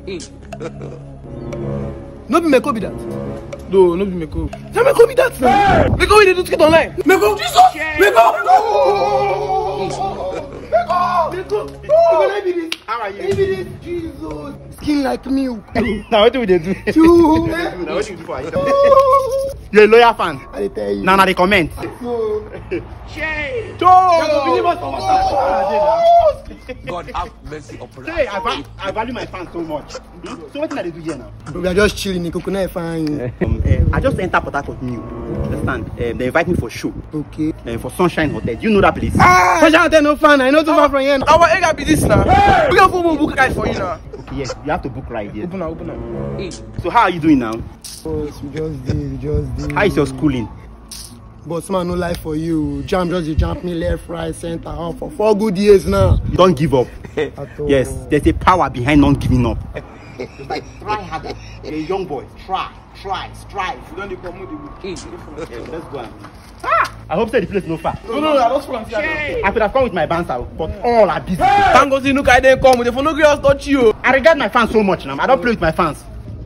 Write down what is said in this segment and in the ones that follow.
No be Meko be that. No, no be Meko. Say Meko be that now. Meko we dey do skit online. Meko, Jesus! Meko! Meko! Let me this. How are you? Let me this. Jesus! Skin like milk. Now what do we do? Chew. Now what do you do for it? You're a lawyer fan. I tell you. Now they comment. No. Shame. God have mercy upon us. Hey, I value my fans so much. So what did I do here now? We are just chilling. Coconut fine. I just enter Port Harcourt new. Understand? They invite me for show. Okay. For Sunshine Hotel. Do you know that place? Sunshine Hotel no fun. I know too far from here. Our area be this now. We can book guys for you now. Okay, yes. You have to book right here. Open up. So how are you doing now? Boss, we just did. How is your schooling? Boss man, no life for you. Jump me left, right, center, up for 4 good years now. Don't give up. Yes, there's a power behind not giving up. It's like try harder. You're a young boy. Try, strive. You don't need to promote the let's go. I hope the place no far. No, I don't want to. I could have come with my banter, but all are busy. Thank God you I didn't come with the phone. No girls touch you. I regard my fans so much now. I don't play with my fans.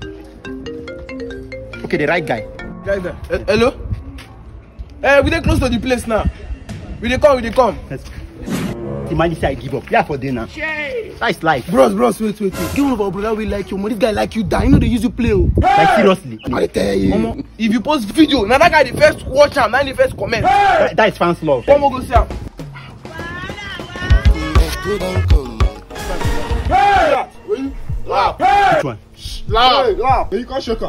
Okay, the right guy. Hello? We dey close to the place now. We dey come. Yes. The man say I give up. Yeah, for dinner. That's life. Bros, wait. Give one of our brother we like you. This guy like you die. You know they use you play. Like seriously. I tell you. Mama, if you post video, now that guy the first watch him, now the first comment. That is fans love. Come on, go see him. Laugh. Which one? Laugh. You can't shake her.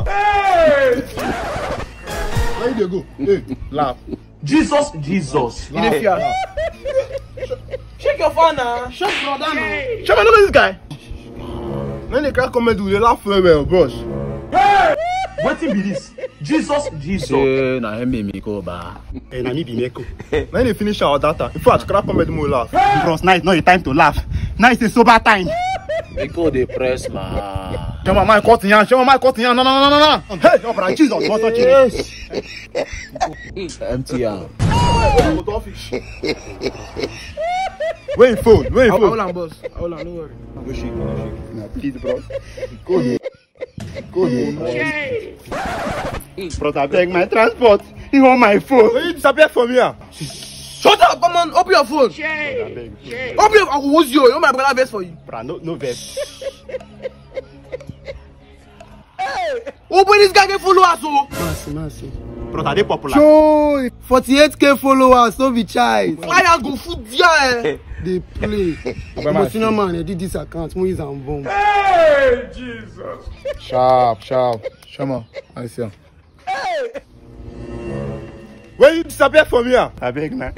Where you go? Hey, laugh. Jesus. You dey fear. Shake your phone now. Shut brother now. Shut up, look at this guy. When they can't comment, they laugh well, bros. What be this? Jesus. Na him me go ba. Na me be Meko. When they finish our data, in fact, can't comment more laugh. Bros, now it's not the time to laugh. Now it's a sober time. Meko dey press ma. Show my cutting yan. No. Hey, your brother Jesus, what's up? Empty am. Where you phone? Hold on, boss. Hold on, no worry. No shake. Nah, please, bro. Go Bro, I beg my transport. You want my phone? Where you disappear from here? Shut up! Come on, open your phone. Open your. I will use you. You my brother best for you. Bro, no vest. Open this guy get followers, oh. Mercy. Bro, are they popular? Show 48K followers, don't be child. Fire go food there. They play. But senior man, they did this account, Moise and bomb. Hey, Jesus. Sharp. Show me. I see him. Where you disappear from here? I beg, man.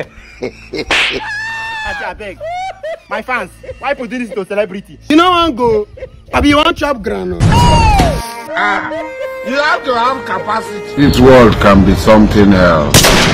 I beg. My fans, why put this to celebrity? You know one go. I be one chop grano. You have to have capacity. This world can be something else.